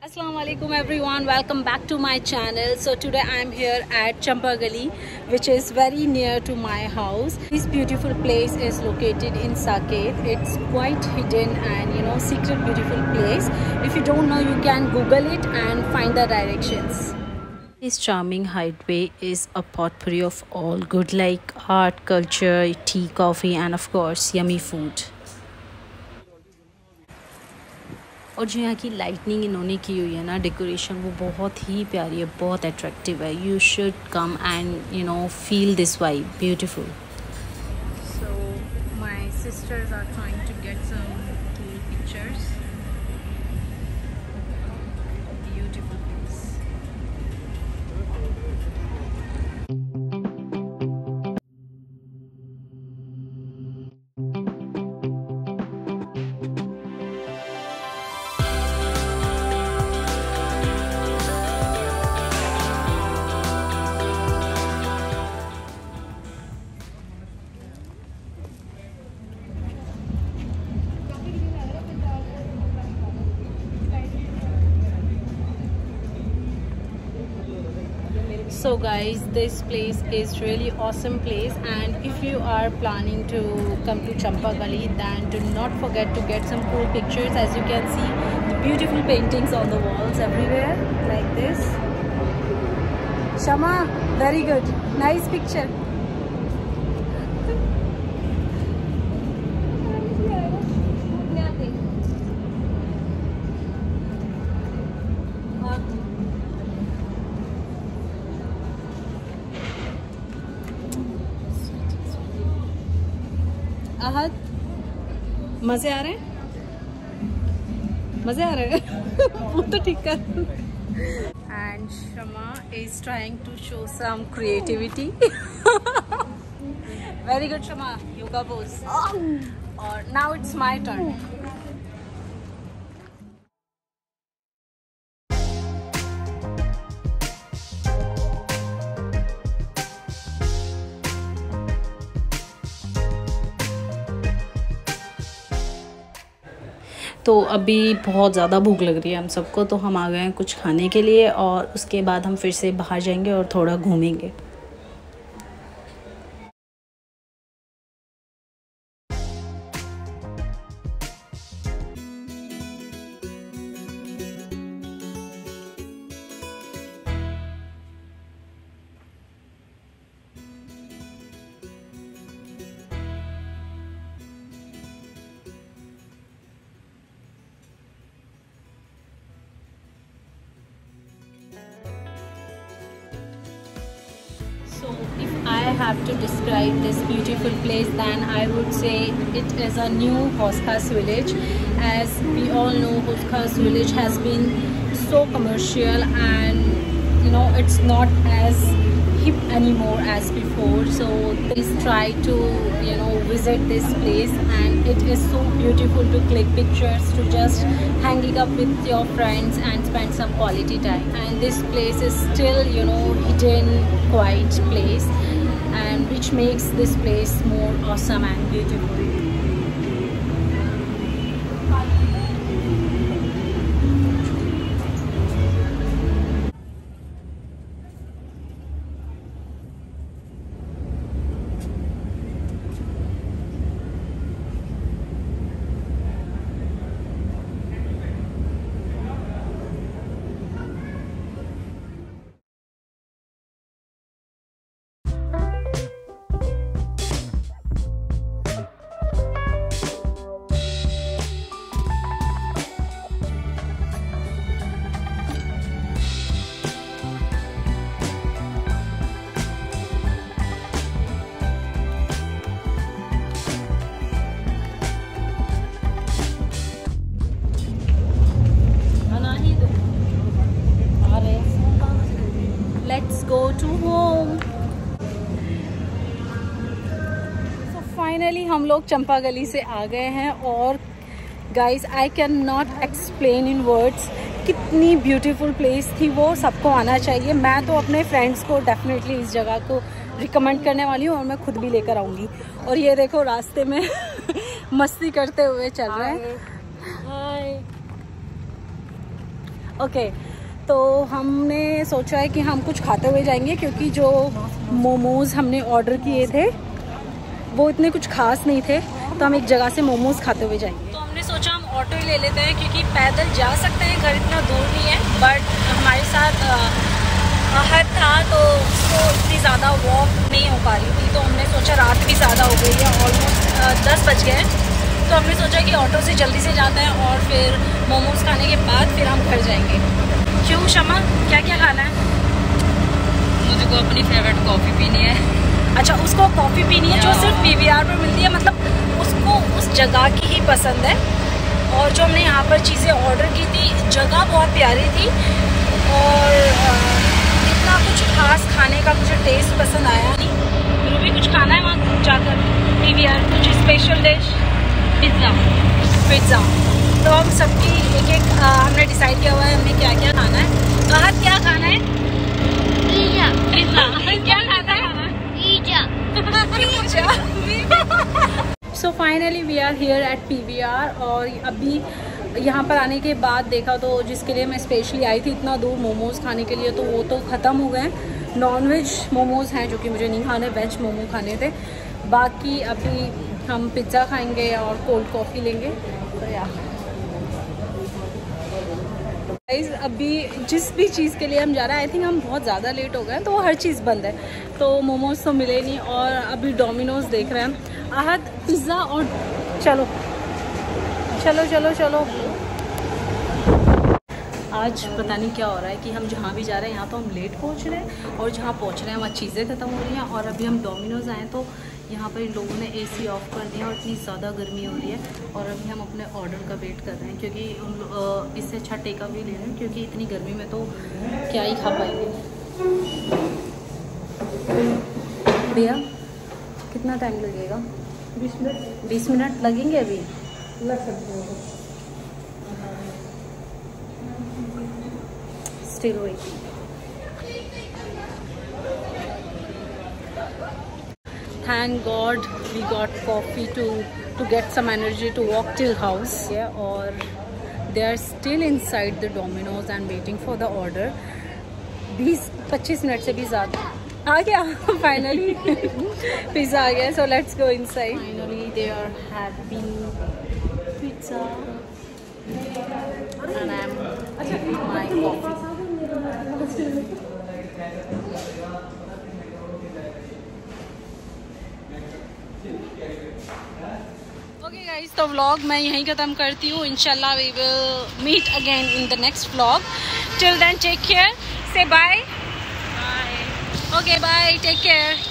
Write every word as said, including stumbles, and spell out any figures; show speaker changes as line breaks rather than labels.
Assalamualaikum everyone, welcome back to my channel. So today I am here at Champa Gali, which is very near to my house. This beautiful place is located in Saket. It's quite hidden and you know secret beautiful place. If you don't know, you can Google it and find the directions. This charming hideaway is a potpourri of all good like art, culture, tea, coffee and of course yummy food. और जो यहाँ की lightning इन्होंने की हुई है ना, decoration, वो बहुत ही प्यारी है, बहुत अट्रैक्टिव है. You should come and you know feel this vibe, beautiful. So my sisters are trying to get some cool pictures. Beautiful place. So guys, this place is really awesome place, and if you are planning to come to Champa Gali, then do not forget to get some cool pictures. As you can see, the beautiful paintings on the walls everywhere like this. Shama, very good, nice picture. Ahad, मजे आ रहे हैं? मजे आ रहे हैं? वो तो ठीक कर. And Shama is trying to show some creativity. Very good, Shama. Yoga pose. Or now it's my turn. तो अभी बहुत ज़्यादा भूख लग रही है हम सबको, तो हम आ गए हैं कुछ खाने के लिए और उसके बाद हम फिर से बाहर जाएंगे और थोड़ा घूमेंगे. So if I have to describe this beautiful place, then I would say it is a new Hauz Khas village. As we all know, Hauz Khas village has been so commercial and you know it's not as hip anymore as before. So please try to you know visit this place, and it is so beautiful to click pictures, to just hang it up with your friends and spend some quality time. And this place is still you know hidden, quiet place, and which makes this place more awesome and beautiful. Let's go to home. So finally हम लोग चंपा गली से आ गए हैं और guys I cannot explain in words कितनी beautiful place थी वो. सबको आना चाहिए. मैं तो अपने friends को definitely इस जगह को रिकमेंड करने वाली हूँ और मैं खुद भी लेकर आऊँगी. और ये देखो रास्ते में मस्ती करते हुए चल रहे हैं. हाय. ओके, तो हमने सोचा है कि हम कुछ खाते हुए जाएंगे क्योंकि जो मोमोज़ हमने ऑर्डर किए थे वो इतने कुछ खास नहीं थे, तो हम एक जगह से मोमोज़ खाते हुए जाएंगे। तो हमने सोचा हम ऑटो ही ले लेते हैं क्योंकि पैदल जा सकते हैं, घर इतना दूर नहीं है, बट हमारे साथ आहत था तो उसको इतनी ज़्यादा वॉक नहीं हो पा रही थी, तो हमने सोचा रात भी ज़्यादा हो गई है, ऑलमोस्ट दस बज गए हैं, तो हमने सोचा कि ऑटो से जल्दी से जाते हैं और फिर मोमोज़ खाने के बाद फिर हम घर जाएंगे। क्यों शमा, क्या क्या खाना है?
मुझे को अपनी फेवरेट कॉफ़ी पीनी है।
अच्छा, उसको कॉफ़ी पीनी है जो सिर्फ पीवीआर पर मिलती है, मतलब उसको उस जगह की ही पसंद है। और जो हमने यहाँ पर चीज़ें ऑर्डर की थी, जगह बहुत प्यारी थी और इतना कुछ खास खाने का मुझे टेस्ट पसंद आया नहीं। रूबी कुछ खाना है वहाँ जाकर पीवीआर, कुछ स्पेशल डिश?
पिज़्ज़ा।
पिज़्ज़ा। तो हम सबकी एक एक आ, हमने डिसाइड किया हुआ है हमें क्या क्या खाना है। आहत क्या खाना है?
पिज़्ज़ा।
पिज़्ज़ा। क्या खाना है? So finally we are here at PVR और अभी यहाँ पर आने के बाद देखा तो जिसके लिए मैं स्पेशली आई थी इतना दूर मोमोज़ खाने के लिए, तो वो तो ख़त्म हो गए। नॉन वेज मोमोज़ हैं जो कि मुझे नहीं खाने, वेज मोमो खाने थे। बाकी अभी हम पिज़्ज़ा खाएंगे और कोल्ड कॉफ़ी लेंगे। तो यार गाइस, अभी जिस भी चीज़ के लिए हम जा रहे हैं, आई थिंक हम बहुत ज़्यादा लेट हो गए, तो वो हर चीज़ बंद है, तो मोमोज़ तो मिले नहीं और अभी डोमिनोज़ देख रहे हैं। आहत पिज़्ज़ा और चलो चलो चलो चलो। आज पता नहीं क्या हो रहा है कि हम जहाँ भी जा रहे हैं यहाँ तो हम लेट पहुँच रहे हैं और जहाँ पहुँच रहे हैं वहाँ चीज़ें ख़त्म हो रही हैं। और अभी हम डोमिनोज़ आए तो यहाँ पर इन लोगों ने एसी ऑफ कर दिया और इतनी ज़्यादा गर्मी हो रही है और अभी हम अपने ऑर्डर का वेट कर रहे हैं क्योंकि हम इससे अच्छा टेक अवे ले रहे हैं क्योंकि इतनी गर्मी में तो क्या ही खा पाएंगे। भैया कितना टाइम लगेगा? बीस मिनट। बीस मिनट लगेंगे अभी? लग सकते हैं। Still waiting. Thank God we got coffee to to get some energy to walk till house. Yeah, or they are still inside the Domino's and waiting for the order. बीस पच्चीस minute से भी ज़्यादा आ गया finally पिज़्ज़ा आ गया, so let's go inside. Finally they are having pizza and I'm having my coffee. Okay guys, तो vlog मैं यहीं ख़त्म करती हूँ। इंशाल्लाह we will meet again in the next vlog. Till then take care, say bye. Okay bye, take care.